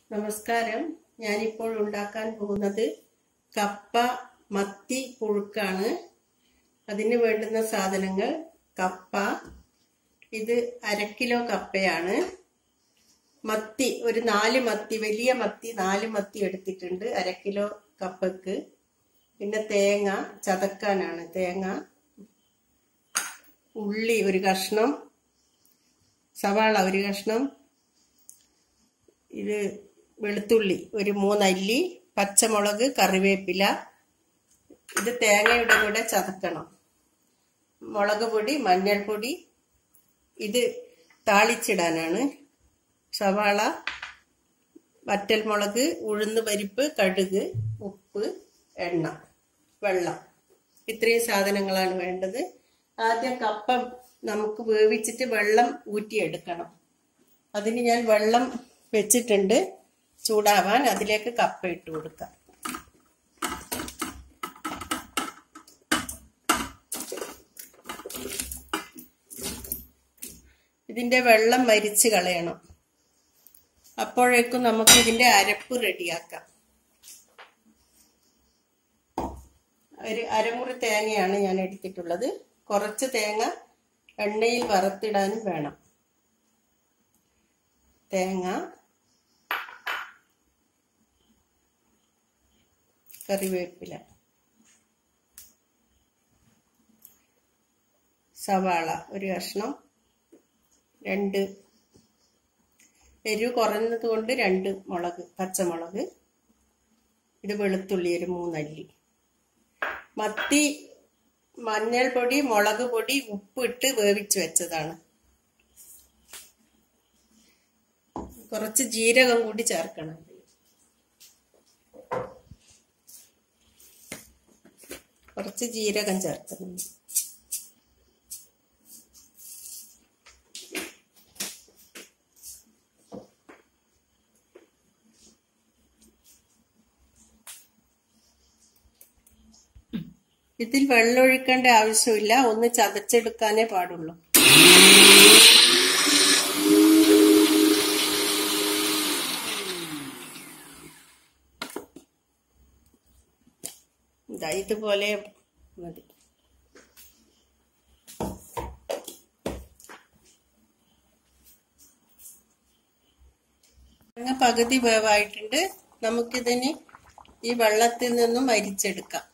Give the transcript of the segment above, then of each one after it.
നമസ്കാരം. ഞാനിപ്പോൾ ഉണ്ടാക്കാൻ പോകുന്നത് കപ്പ മത്തി പുഴുക്കാണ്. അതിന് വേണ്ടുന്ന സാധനങ്ങൾ: കപ്പ, ഇത് 1/2 കിലോ കപ്പയാണ്. മത്തി ഒരു 4 മത്തി, വലിയ മത്തി 4 മത്തി എടുത്തിട്ടുണ്ട് 1/2 കിലോ കപ്പക്ക്. പിന്നെ തേങ്ങ ചതക്കാനാണ്. തേങ്ങ, ഉള്ളി 1 കഷ്ണം, സവാള 1 കഷ്ണം, ഇത് വെളുത്തുള്ളി 3 അല്ലി, പച്ചമുളക്, കറിവേപ്പില. ഇത് തേങ്ങയുടെ കൂടെ ചതക്കണം. മുളക് പൊടി, മഞ്ഞൾപ്പൊടി, ഇത് താളിച്ചിടാനാണ്. സവാള, വറ്റൽമുളക്, ഉഴുന്ന് പരിപ്പ്, കടുക്, ഉപ്പ്, എണ്ണ, വെള്ളം. ഇത്രയും സാധനങ്ങളാണ് വേണ്ടത്. ആദ്യം കപ്പ നമുക്ക് വേവിച്ചിട്ട് വെള്ളം ഊറ്റിയെടുക്കണം. അതിന് ഞാൻ വെള്ളം വെച്ചിട്ടുണ്ട് ചൂടാവാൻ. അതിലേക്ക് കപ്പ ഇട്ട് കൊടുക്കാം. ഇതിന്റെ വെള്ളം മരിച്ച് കളയണം. അപ്പോഴേക്കും നമുക്ക് ഇതിന്റെ അരപ്പ് റെഡിയാക്കാം. ഒരു അരമുറി തേങ്ങയാണ് ഞാൻ എടുത്തിട്ടുള്ളത്. കുറച്ച് തേങ്ങ എണ്ണയിൽ വറുത്തിടാനും വേണം. തേങ്ങ, കറിവേപ്പില, സവാള 1 കഷ്ണം, 2 എരിവ് കുറഞ്ഞത് കൊണ്ട് 2 മുളക്, പച്ചമുളക്, ഇത് വെളുത്തുള്ളി 3 അല്ലി. മത്തി മഞ്ഞൾപ്പൊടി, മുളക് പൊടി, ഉപ്പിട്ട് വേവിച്ച് വെച്ചതാണ്. കുറച്ച് ജീരകം കൂടി ചേർക്കണം. കുറച്ച് ജീരകം ചേർക്കണം. ഇതിൽ വെള്ളം ഒഴിക്കേണ്ട ആവശ്യമില്ല. ഒന്ന് ചതച്ചെടുക്കാനേ പാടുള്ളൂ. ഇതുപോലെ മതി. പകുതി വേവായിട്ടുണ്ട്. നമുക്കിതിന് ഈ വെള്ളത്തിൽ നിന്നും അരിച്ചെടുക്കാം.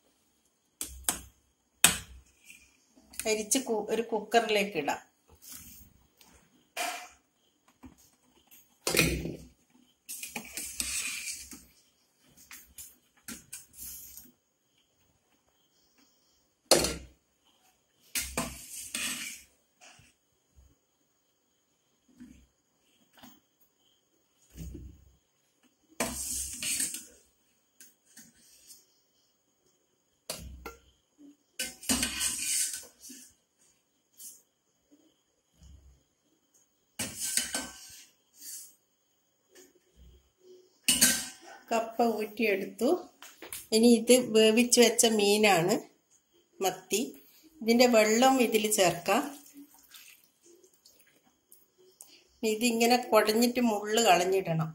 അരിച്ച് ഒരു കുക്കറിലേക്ക് ഇടാം. കപ്പ ഊറ്റിയെടുത്തു. ഇനി ഇത് വേവിച്ച് വെച്ച മീനാണ്, മത്തി. ഇതിന്റെ വെള്ളം ഇതിൽ ചേർക്കാം. ഇതിങ്ങനെ കുടഞ്ഞിട്ട് മുള്ള് കളഞ്ഞിടണം.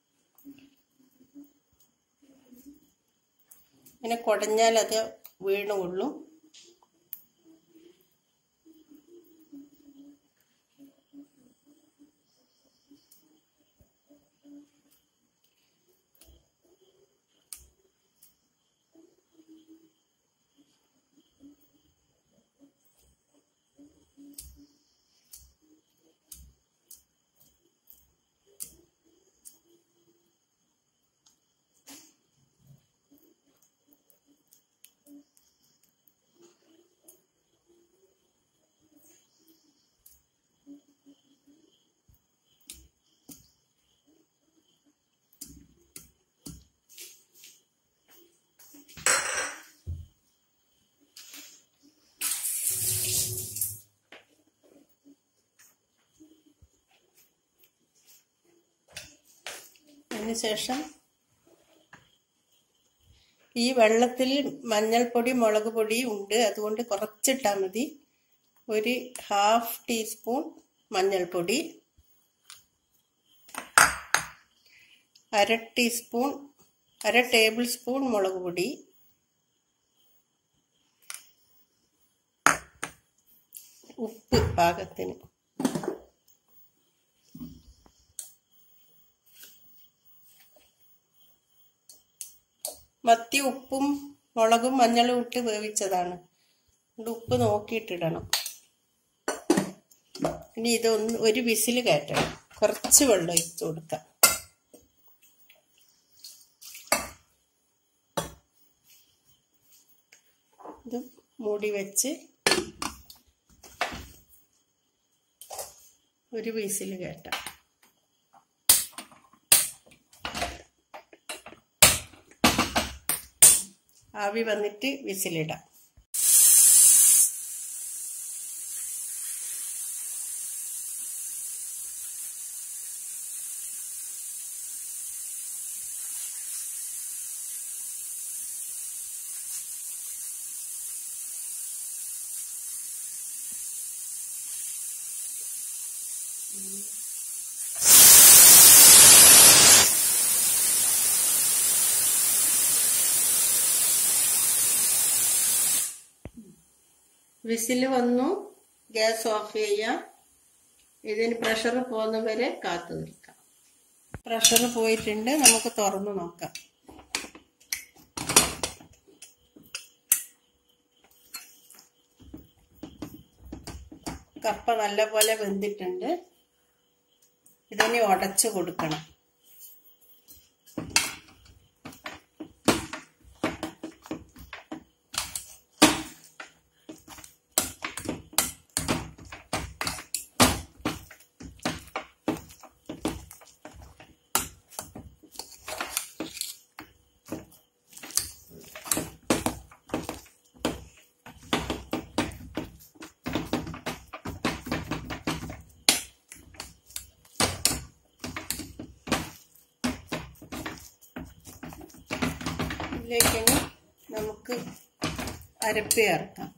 ഇങ്ങനെ കുടഞ്ഞാൽ അത് വീണുകൊള്ളും. അതിനുശേഷം ഈ വെള്ളത്തിൽ മഞ്ഞൾപ്പൊടി, മുളക് പൊടി ഉണ്ട്. അതുകൊണ്ട് കുറച്ചിട്ടാൽ മതി. 1/2 ടീസ്പൂൺ മഞ്ഞൾപ്പൊടി, അര ടേബിൾ സ്പൂൺ മുളക് പൊടി, ഉപ്പ് പാകത്തിന്, മത്തി ഉപ്പും മുളകും മഞ്ഞളും ഇട്ട് വേവിച്ചതാണ്. ഉപ്പ് നോക്കിയിട്ടിടണം. ഇനി ഒരു വിസിൽ കയറ്റണം. കുറച്ച് വെള്ളം ഒഴിച്ചു കൊടുക്കാം. ഇത് മൂടി വെച്ച് ഒരു വിസിൽ കയറ്റാം. ആവി വന്നിട്ട് വിസിലിടാം. വിസിൽ വന്നു. ഗ്യാസ് ഓഫ് ചെയ്യാം. ഇതിന് പ്രഷർ പോകുന്നവരെ കാത്തു നിൽക്കാം. പ്രഷർ പോയിട്ടുണ്ട്. നമുക്ക് തുറന്നു നോക്കാം. കപ്പ നല്ലപോലെ വെന്തിട്ടുണ്ട്. ഇതിനെ ഉടച്ചു കൊടുക്കണം. ഇതിലേക്ക് നമുക്ക് അരപ്പ് ചേർക്കാം.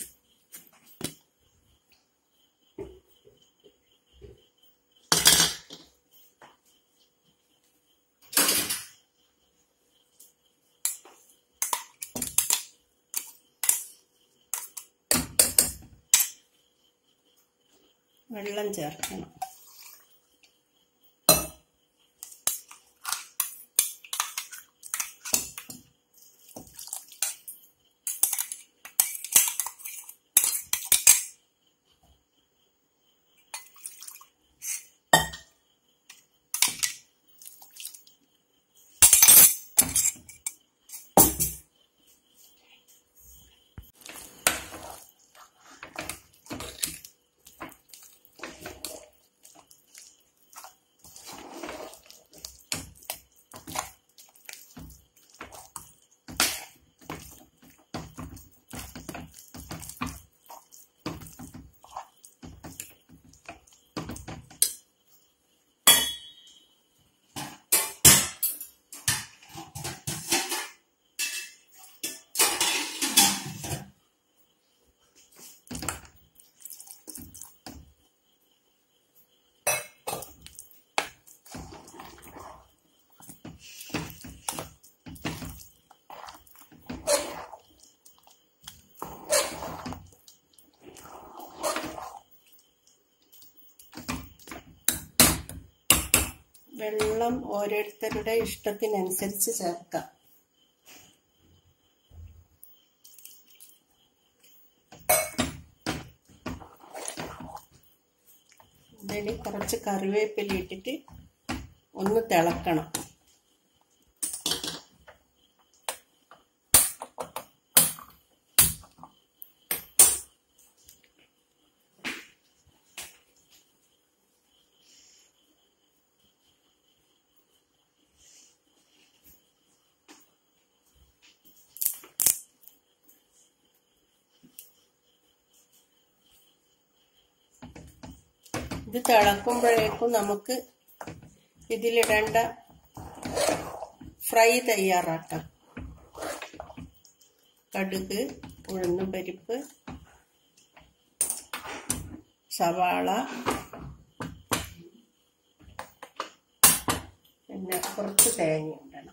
വെള്ളം ചേർക്കണം. വെള്ളം ഓരോരുത്തരുടെ ഇഷ്ടത്തിനനുസരിച്ച് ചേർക്കാം. ഇതിൽ കുറച്ച് കറിവേപ്പില ഇട്ടിട്ട് ഒന്ന് തിളക്കണം. ഇത് തിളക്കുമ്പോഴേക്കും നമുക്ക് ഇതിലിടേണ്ട ഫ്രൈ തയ്യാറാക്കാം. കടുക്, ഉഴുന്നുപരിപ്പ്, സവാള, പിന്നെ കുറച്ച് തേങ്ങ ഇടണം.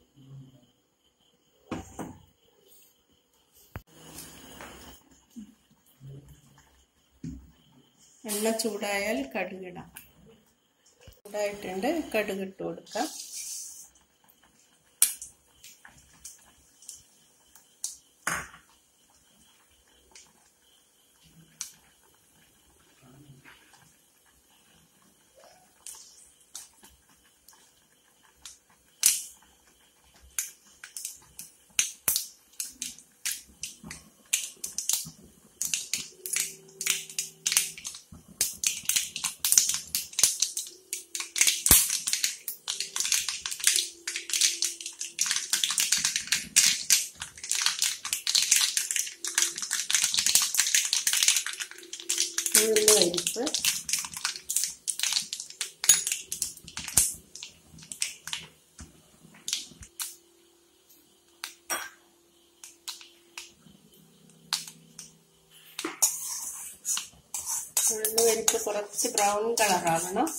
എണ്ണ ചൂടായാൽ കടുകിടാം. ചൂടായിട്ടുണ്ട്, കടുകിട്ട് കൊടുക്കാം. പരിപ്പ്, ഉഴുന്നുപരിപ്പ് കുറച്ച് ബ്രൗൺ കളറാവണം.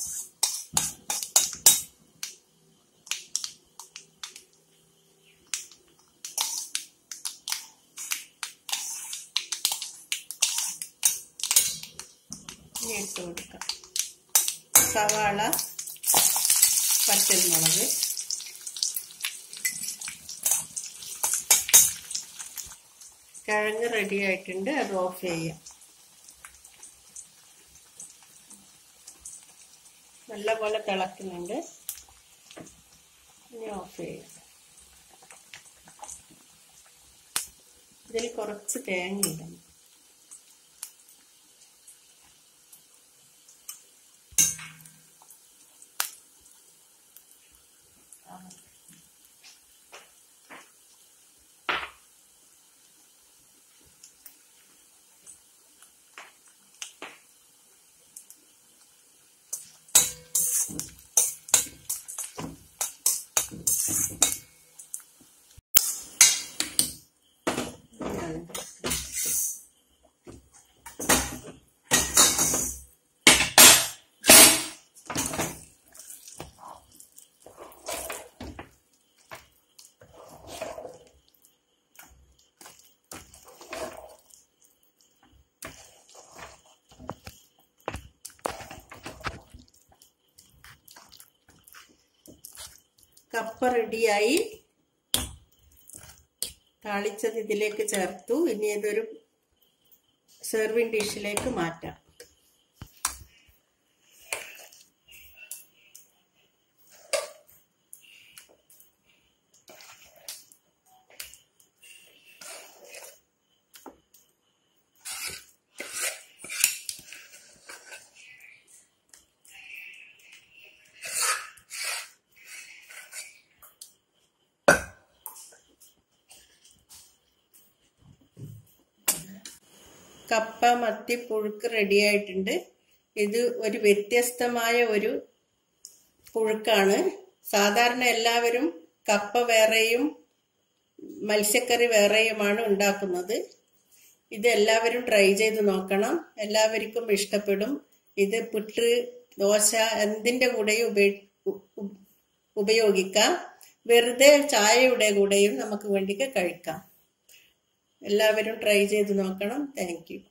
ഇട്ട് കൊടുക്കാം. സവാള, പച്ചമുളക്, കിഴങ്ങ് റെഡി ആയിട്ടുണ്ട്. അത് ഓഫ് ചെയ്യാം. നല്ലപോലെ തിളക്കുന്നുണ്ട്. ഇനി ഓഫ് ചെയ്യാം. ഇതിൽ കുറച്ച് തേങ്ങ ഇടണം. കപ്പ റെഡിയായി. താളിച്ചത് ഇതിലേക്ക് ചേർത്തു. ഇനി ഇതൊരു സെർവിങ് ഡിഷിലേക്ക് മാറ്റാം. കപ്പ മത്തി പുഴുക്ക് റെഡിയായിട്ടുണ്ട്. ഇത് ഒരു വ്യത്യസ്തമായ ഒരു പുഴുക്കാണ്. സാധാരണ എല്ലാവരും കപ്പ വേറെയും മത്സ്യക്കറി വേറെയുമാണ് ഉണ്ടാക്കുന്നത്. ഇത് എല്ലാവരും ട്രൈ ചെയ്ത് നോക്കണം. എല്ലാവർക്കും ഇഷ്ടപ്പെടും. ഇത് പുട്ട്, ദോശ എന്തിൻ്റെ കൂടെയും ഉപയോഗിക്കാം. വെറുതെ ചായയുടെ കൂടെയും നമുക്ക് വേണ്ടിയിട്ട് കഴിക്കാം. എല്ലാവരും ട്രൈ ചെയ്ത് നോക്കണം. Thank U.